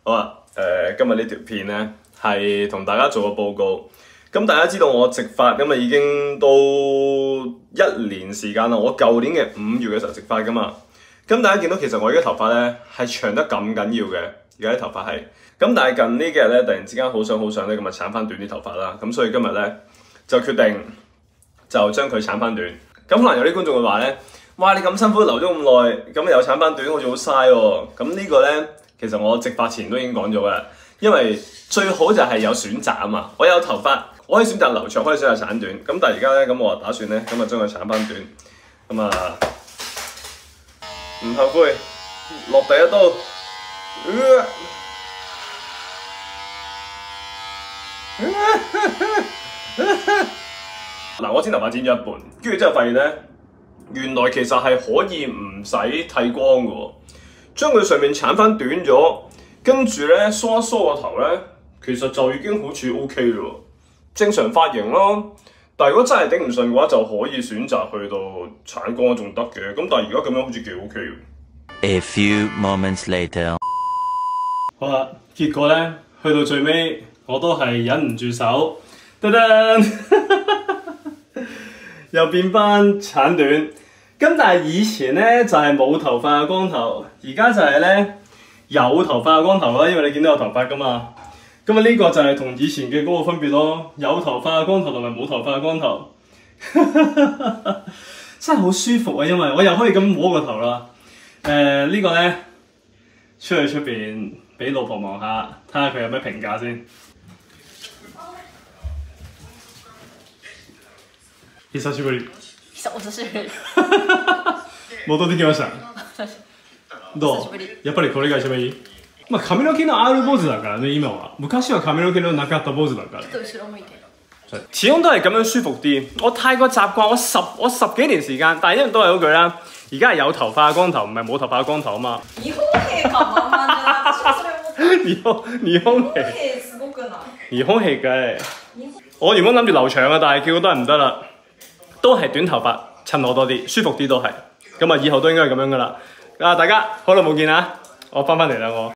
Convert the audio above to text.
好啊，今日呢條片咧係同大家做個報告。咁大家知道我植髮咁啊已經都1年時間啦。我舊年嘅5月嘅時候植髮噶嘛。咁大家見到其實我而家頭髮咧係長得咁緊要嘅，而家啲頭髮係。咁但係近呢幾日咧，突然之間好想咧咁啊鏟翻短啲頭髮啦。咁所以今日咧就決定就將佢鏟翻短。咁可能有啲觀眾會話咧，哇！你咁辛苦留咗咁耐，咁又鏟翻短，好似好嘥喎。咁呢個咧，其實我植髮前都已經講咗啦。因為最好就係有選擇啊嘛。我有頭髮，我可以選擇留長，可以選擇鏟短。咁但係而家咧，咁我打算咧，咁啊將佢鏟翻短。咁啊，唔後悔，落第一刀。嗱，我剪頭髮剪咗一半，跟住之後發現咧，原來其實係可以唔使剃光嘅喎，將佢上面鏟翻短咗，跟住咧梳一梳個頭咧，其實就已經好似 OK 咯，正常髮型咯。但係如果真係頂唔順嘅話，就可以選擇去到鏟光仲得嘅。咁但係而家咁樣好似幾 OK 嘅。 A few moments later， 好啦，結果咧去到最尾，我都係忍唔住手，噔噔。又變翻鏟短，咁但係以前咧就係冇頭髮嘅光頭，而家就係咧有頭髮嘅光頭啦，因為你見到有頭髮噶嘛。咁啊呢個就係同以前嘅嗰個分別咯，有頭髮嘅光頭同埋冇頭髮嘅光頭，真係好舒服啊！因為我又可以咁摸個頭啦。呢個咧出去出邊俾老婆望下，睇下佢有咩評價先。久しぶり。 お久しぶり。 戻ってきました。どう？やっぱりこれが一番いい？まあ髪の毛の R 坊主だからね今は。昔は髪の毛のなかった坊主だから。始終都係咁樣舒服啲。我太過習慣，我十幾年時間，但係一樣都係嗰句啦。而家係有頭髮嘅光頭，唔係冇頭髮嘅光頭啊嘛。日本戲かまんまじゃない？私はそれ思った。日本戲すごくない？日本戲嘅。我原本諗住留長啊，但係結果都係唔得啦。都係短頭髮襯我多啲，舒服啲都係。咁啊，以後都應該係咁樣噶啦。大家好耐冇見啦，我翻嚟啦我。